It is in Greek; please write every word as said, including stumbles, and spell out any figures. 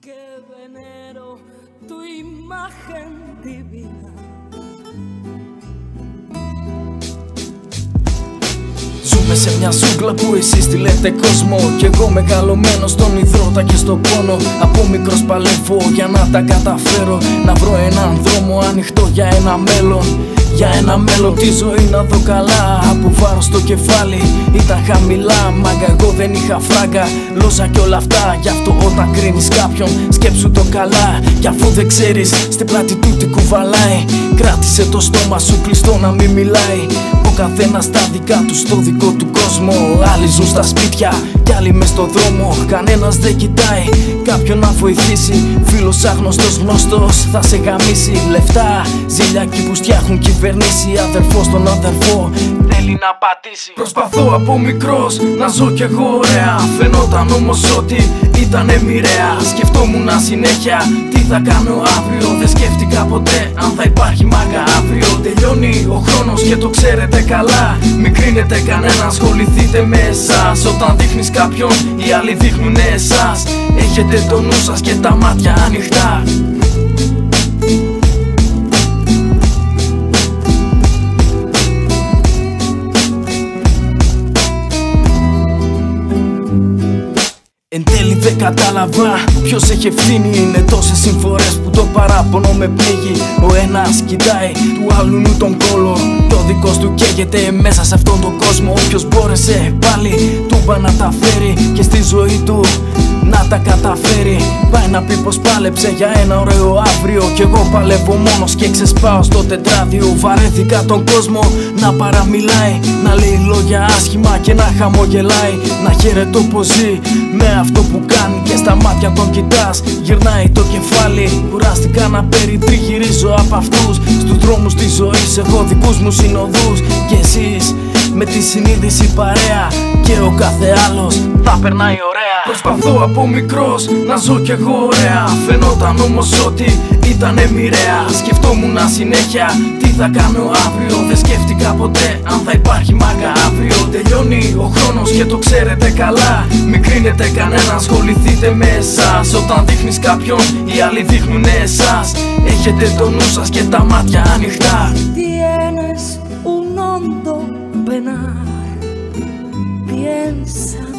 que venero tu imagen divina. Ζούμε σε μια ζούγκλα που εσείς τη λέτε κόσμο, κι εγώ μεγαλωμένος στον υδρότα και στον πόνο. Από μικρός παλεύω για να τα καταφέρω, να βρω έναν δρόμο ανοιχτό για ένα μέλλον. Για ένα μέλλον τη ζωή να δω καλά. Από βάρος στο κεφάλι ήταν χαμηλά. Μάγκα εγώ δεν είχα φράγκα, λόζα κι όλα αυτά. Γι' αυτό όταν κρίνεις κάποιον σκέψου το καλά. Κι αφού δεν ξέρεις στην πλάτη του τι κουβαλάει, κράτησε το στόμα σου κλειστό να μην μιλάει. Ο καθένας τα δικά του στο δικό του κόσμο. Άλλοι ζουν στα σπίτια κι άλλοι μες στο δρόμο. Κανένας δεν κοιτάει κάποιον να βοηθήσει. Φίλος άγνωστος γνωστός θα σε γαμίσει. Λεφτά, ζήλιακοι που στιάχνουν κυβερνήσει. Αδερφός τον αδερφό θέλει να πατήσει. Προσπαθώ από μικρός να ζω κι εγώ ωραία. Φαινόταν όμως ότι ήτανε μοιραία. Σκεφτόμουν συνέχεια τι θα κάνω αύριο. Δεν σκέφτηκα ποτέ αν θα υπάρχει μάγκα αύριο. Τελειώνει ο χρόνος και το ξέρετε καλά. Μην κρίνετε κανένα, ασχοληθείτε με εσάς. Όταν δείχνεις κάποιον οι άλλοι δείχνουνε εσάς. Έχετε το νου σας και τα μάτια ανοιχτά. Εν τέλει δεν κατάλαβα ποιος έχει ευθύνη. Είναι τόσες συμφορές που το παράπονο με πλήγει. Ο ένας κοιτάει του άλλου νου τον κόλο, το δικός του καίγεται μέσα σε αυτόν τον κόσμο. Όποιος μπόρεσε πάλι του είπα να τα φέρει και στη ζωή του να τα καταφέρει. Πάει να πει πως πάλεψε για ένα ωραίο αύριο. Κι εγώ παλεύω μόνος και ξεσπάω στο τετράδιο. Βαρέθηκα τον κόσμο να παραμιλάει, να λέει λόγια άσχημα και να χαμογελάει. Να χαίρετο πως ζει με αυτό που κάνει και στα μάτια τον κοιτάς. Γυρνάει το κεφάλι, κουράστηκα να περιτριγυρίζω από αυτούς. Στους δρόμους της ζωής έχω δικούς μου συνοδούς. Και εσείς με τη συνείδηση παρέα και ο κάθε άλλος θα περνάει ωραία. Προσπαθώ από μικρός να ζω κι εγώ ωραία. Φαινόταν όμως ότι ήτανε μοιραία. Σκεφτόμουν συνέχεια τι θα κάνω αύριο. Δεν σκέφτηκα ποτέ αν θα υπάρχει μάγκα αύριο. Τελειώνει ο χρόνος και το ξέρετε καλά. Μην κρίνετε κανένα, ασχοληθείτε με εσάς. Όταν δείχνεις κάποιον οι άλλοι δείχνουνε εσάς. Έχετε το νου σας και τα μάτια ανοιχτά. Tienes un hondo penar, piensa